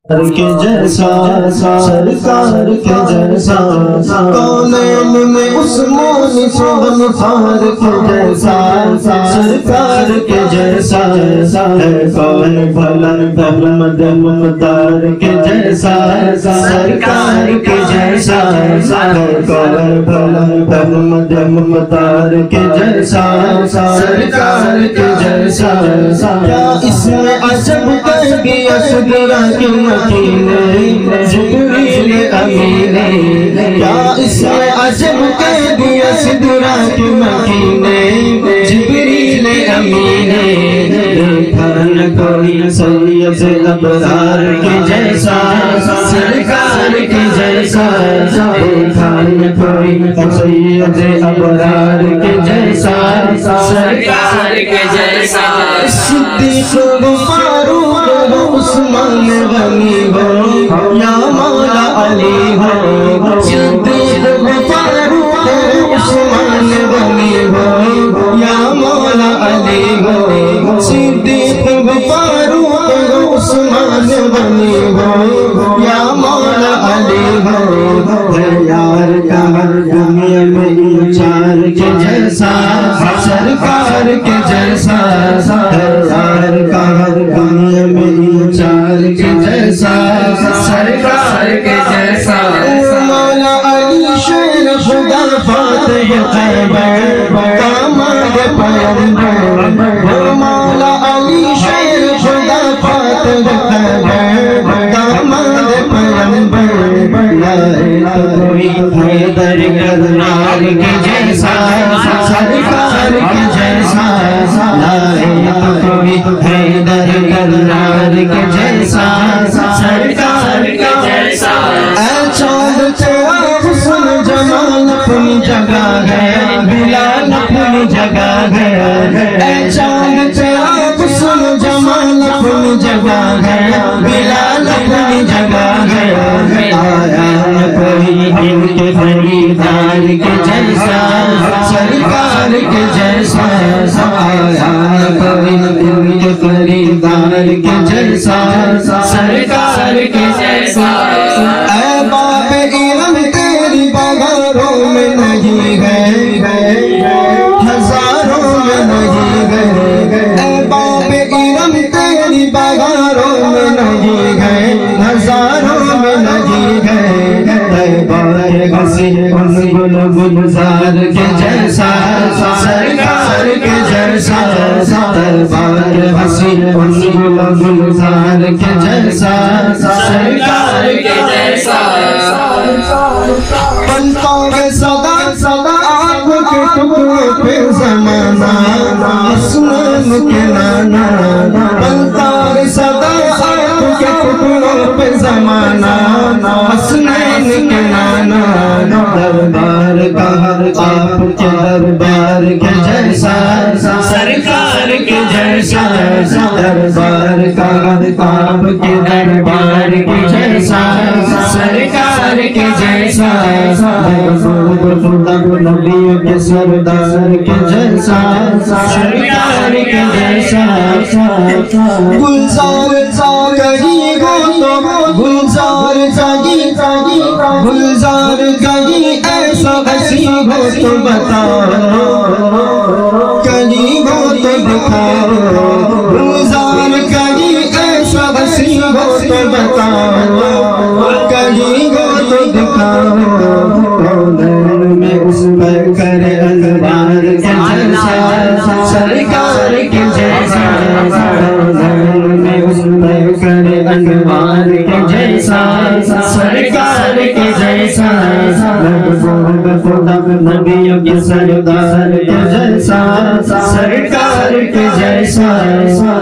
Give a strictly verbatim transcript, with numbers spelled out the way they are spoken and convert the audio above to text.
کے جیسا سرکار کے جیسا کونین میں عثمان سبحان کے جیسا سرکار کے جیسا ہے کون بلند احمد مختار کے جیسا سرکار کے جیسا ہے کون بلند احمد مختار کے جیسا سرکار کے جیسا کیا اس میں عجب کر گیا صدرہ کی جبریل امین کیا اس میں عجب کہہ دیا صدرہ کی مکین جبریل امین دیکھا نہ کوئی سید ابرار کے جیسا سرکار کے جیسا دیکھا نہ کوئی سید ابرار کے جیسا سرکار کے جیسا صدیق و فاروق و عثمان غنی ہو یا مولا علی ہو صدیق و فاروق و عثمان غنی ہو یا مولا علی ہو صدیق و فاروق و عثمان غنی ہو یا مولا علی ہو یار کا ہر دنیا میں چار کے جیسا سرکار کے جیسا یار کا ہر دنیا میں چار کے جیسا سرکار کے جیسا مولا علی شیر خدا فاتح خیبر داماد پیغمبر مولا علی شیر خدا فاتح خیبر داماد پیغمبر لا کوئی حیدر کرار کے جیسا سرکار کے جیسا لا کوئی حیدر کرار کے جیسا سرکار کے جیسا اے چاند تیرا حسن جمال اپنی جگہ ہے بلال اپنی جگہ ہے اے چاند تیرا حسن جمال اپنی جگہ ہے بلال اپنی جگہ ہے آیا نہ کوئی ان کے خریدار کے جیسا سرکار کے جیسا آیا نہ کوئی ان کے خریدار کے جیسا سرکار کے جیسا اے باب ارم تیری بغاروں میں نہیں ہے ہزاروں میں نہیں ہے اے باب ارم تیری بغاروں میں نہیں ہے ہزاروں میں نہیں ہے گل گلزار کے جیسا سرکار کے جیسا دربار حسین گل گلزار کے جیسا سرکار کے جیسا بنتا ہے صدا صدا آپ کے ٹکڑے پہ زمانہ عثمان کے نانا بنتا ہے صدا آپ کے ٹکڑے پہ زمانہ عثمان کے نانا دربار کا ہر آپ کے دربار کے جیسا سرکار کے جیسا دربار کا ہر آپ کے دربار کے جیسا سرکار کے جیسا نبیوں کے سردار کے جیسا سرکار کے جیسا گلزار گئی گو تو گلزار جاگی گلزار گئی ایسا ہسی ہو تو بتاؤ کہیں ہو تو دکھاؤ گلزار گئی ایسا ہسی ہو تو بتاؤ کہیں ہو تو دکھاؤ میں اس پر کرے انوار کے جیسا سرکار کے جیسا میں اس پر کرے انوار کے جیسا سرکار کے جیسا نبیوں کے سردار کے جیسا سرکار کے جیسا